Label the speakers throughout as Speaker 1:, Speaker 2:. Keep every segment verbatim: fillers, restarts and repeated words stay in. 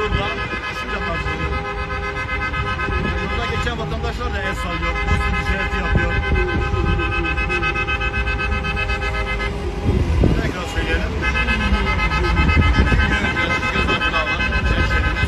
Speaker 1: gururla düşünce karşılıyor. Burada geçen vatandaşlar da el sallıyor, kostüm işareti yapıyor. Tekrar söyleyelim. Gözaltına alan hemşehrimiz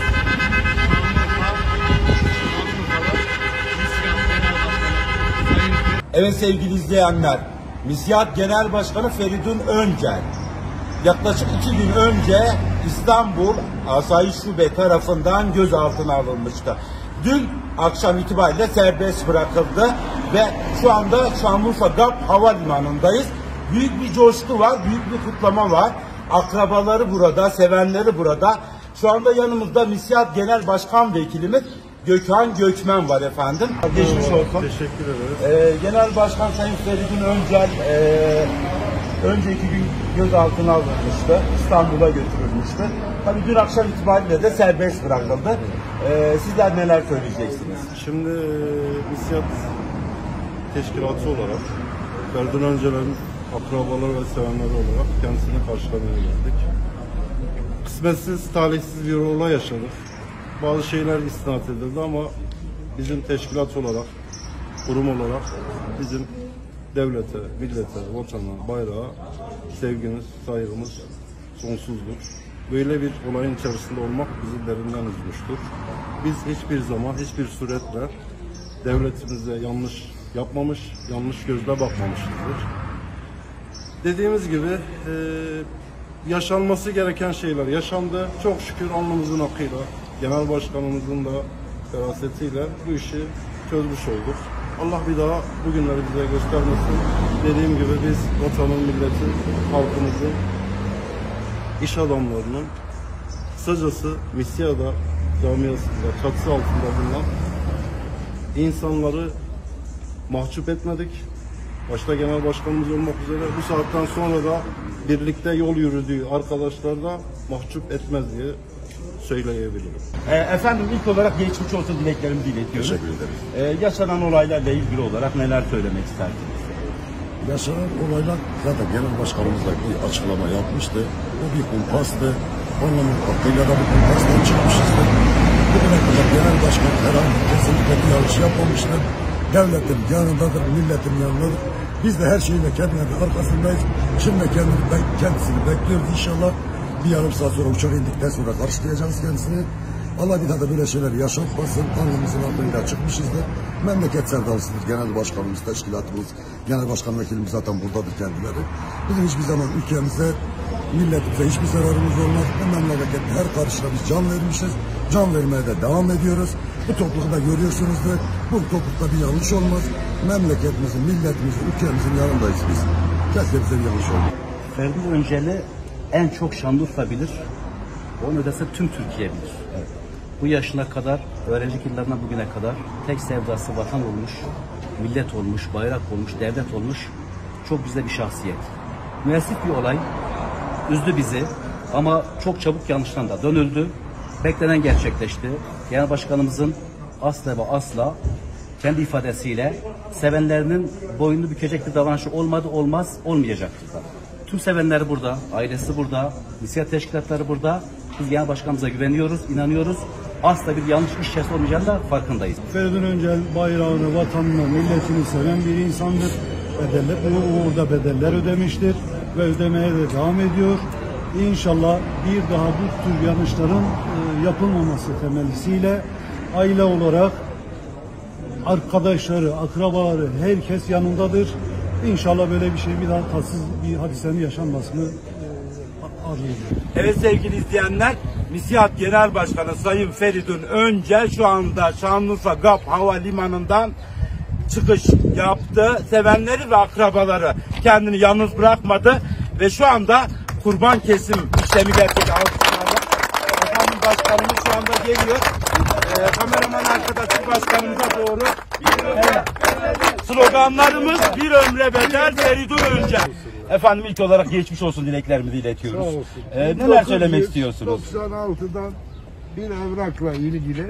Speaker 2: Evet sevgili izleyenler, MİSİAD Genel Başkanı Feridun Öncel yaklaşık iki gün önce İstanbul Asayiş Şube tarafından gözaltına alınmıştı. Dün akşam itibariyle serbest bırakıldı ve şu anda Şanlıurfa GAP Havalimanı'ndayız. Büyük bir coşku var, büyük bir kutlama var. Akrabaları burada, sevenleri burada. Şu anda yanımızda MİSİAD Genel Başkan Vekilimiz Gökhan Gökmen var efendim. Geçmiş olsun.
Speaker 3: Teşekkür ederiz.
Speaker 2: Ee, Genel Başkan Sayın Feridun Öncel e, önceki gün gözaltına alınmıştı. İstanbul'a götürülmüştü. Tabii dün akşam itibariyle de serbest bırakıldı. Ee, sizler neler söyleyeceksiniz?
Speaker 3: Şimdi MİSİAD teşkilatı olarak Feridun Öncel'in akrabaları ve sevenleri olarak kendisini karşılamaya geldik. Kısmetsiz, talihsiz bir olay yaşadık. Bazı şeyler istinad edildi ama bizim teşkilat olarak, kurum olarak bizim devlete, millete, vatana, bayrağa sevgimiz, saygımız sonsuzdur. Böyle bir olayın içerisinde olmak bizi derinden üzmüştür. Biz hiçbir zaman, hiçbir suretle devletimize yanlış yapmamış, yanlış gözle bakmamışızdır. Dediğimiz gibi e, yaşanması gereken şeyler yaşandı. Çok şükür alnımızın akıyla, Genel Başkanımızın da ferasetiyle bu işi çözmüş olduk. Allah bir daha bugünleri bize göstermesin. Dediğim gibi biz vatanın, milletin, halkımızın, iş adamlarının, kısacası MİSİAD'a camiasında, çatısı altında bulunan insanları mahcup etmedik. Başta Genel Başkanımız olmak üzere bu saatten sonra da birlikte yol yürüdüğü arkadaşlar da mahcup etmez diye söyleyebilirim.
Speaker 2: E, efendim ilk olarak geçmiş olsun dileklerimizi iletiyoruz.
Speaker 4: Teşekkür ederiz.
Speaker 2: E, yaşanan olaylarla ilgili olarak neler söylemek istersiniz?
Speaker 4: Yaşanan olaylar zaten Genel Başkanımız da bir açıklama yapmıştı. Bu bir kumpastı. Onun hakkıyla da bir kumpastan çıkmışızdı. Bugüne kadar Genel Başkan herhangi kesinlikle bir yanlış yapmamıştır. Devletin yanındadır, milletin yanındadır. Biz de her şeyle kendine arkasındayız. Şimdi kendini, kendisini bekliyoruz inşallah. Bir yarım saat sonra uçak indikten sonra karşılayacağız kendisini. Allah bir daha da böyle şeyler yaşatmasın. Alnımızın altıyla çıkmışızdır. Memleket sevdalısıdır. Genel Başkanımız, teşkilatımız, Genel Başkan Vekilimiz zaten buradadır kendileri. Bizim hiçbir zaman ülkemize, milletimize hiçbir zararımız olmaz. Bu memlekette her karşıda biz can vermişiz. Can vermeye de devam ediyoruz. Bu topluluğu görüyorsunuzdur. Bu toplulukta bir yanlış olmaz. Memleketimizin, milletimizin, ülkemizin yanındayız biz. Kesinlikle bize bir yanlış olmaz.
Speaker 5: Feridun Öncel'i en çok Şanlıurfa bilir. Onun ötesi tüm Türkiye bilir. Evet. Bu yaşına kadar, öğrencilik yıllarından bugüne kadar tek sevdası vatan olmuş, millet olmuş, bayrak olmuş, devlet olmuş. Çok bizde bir şahsiyet. Müessif bir olay. Üzdü bizi ama çok çabuk yanlıştan da dönüldü. Beklenen gerçekleşti. Genel Başkanımızın asla ve asla kendi ifadesiyle sevenlerinin boynunu bükecek bir davranışı olmadı, olmaz, olmayacaktır da. Tüm sevenleri burada, ailesi burada, MİSİAD teşkilatları burada. Biz Genel Başkanımıza güveniyoruz, inanıyoruz. Asla bir yanlış iş içerisinde olmayacağını da farkındayız.
Speaker 3: Feridun Öncel bayrağını, vatanını, milletini seven bir insandır. Bedeller, bu uğurda bedeller ödemiştir ve ödemeye de devam ediyor. İnşallah bir daha bu tür yanlışların e, yapılmaması temellisiyle aile olarak arkadaşları, akrabaları, herkes yanındadır. İnşallah böyle bir şey bir daha tatsız bir hadisenin yaşanmasını e, arzu ediyorum.
Speaker 2: Evet sevgili izleyenler, MİSİAD Genel Başkanı Sayın Feridun Öncel şu anda Şanlıurfa GAP Havalimanı'ndan çıkış yaptı. Sevenleri ve akrabaları kendini yalnız bırakmadı ve şu anda kurban kesim işlemi gerçekleştirdi. Efendim başkanımız şu anda geliyor. Ee, kameraman arkadaşım başkanımıza doğru. Evet. Sloganlarımız bir ömre bedel Feridun Öncel. Efendim ilk olarak geçmiş olsun dileklerimizi iletiyoruz. Ee, neler söylemek istiyorsunuz?
Speaker 6: doksan altıdan bir evrakla ilgili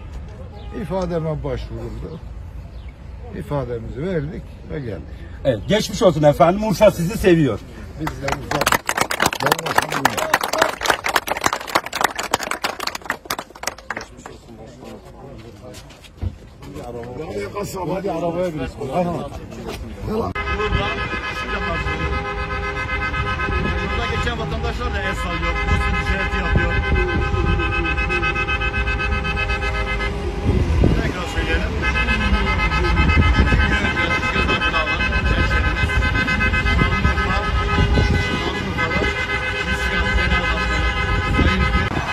Speaker 6: ifademe başvuruldu. İfademizi verdik ve geldik.
Speaker 2: Evet, geçmiş olsun efendim. Urfa sizi seviyor.
Speaker 6: Biz de uzak. Hadi arabaya biniriz.
Speaker 1: Burada şimdi karşılıyor. Burada geçen vatandaşlar da el sallıyor. Post işareti yapıyor. Tekrar söyleyelim. Gözaltına alan gençlerimiz Şanlıurfa, Şanlıurfa'da Misyat Genel Başkanı Sayın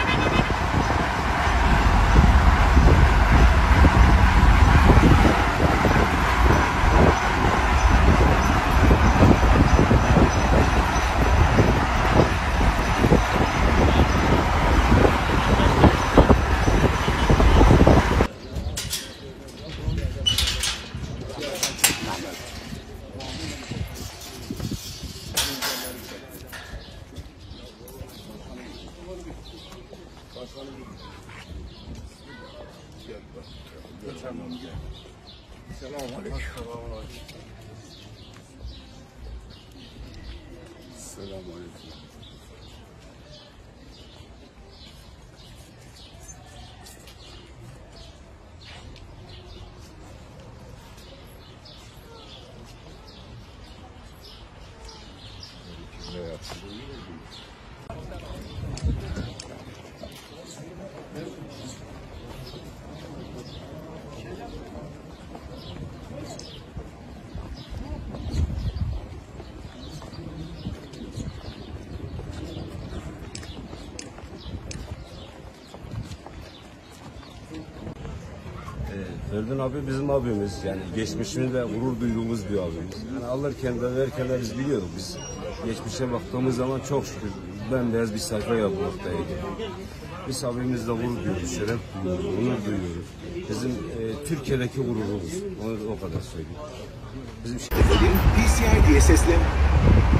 Speaker 7: Feridun abi bizim abimiz, yani geçmişimizde gurur duyduğumuz bir abimiz. Yani alırken de verirken de biz biliyorduk. Biz geçmişe baktığımız zaman çok şükür bembeyaz bir sayfa yapmaktaydı. Biz abimizle gurur duyuyoruz, şeref duyuyoruz, onur duyuyoruz. Bizim e, Türkiye'deki gururumuz, onu o kadar söyleyeyim. Bizim
Speaker 8: P C I diye seslen.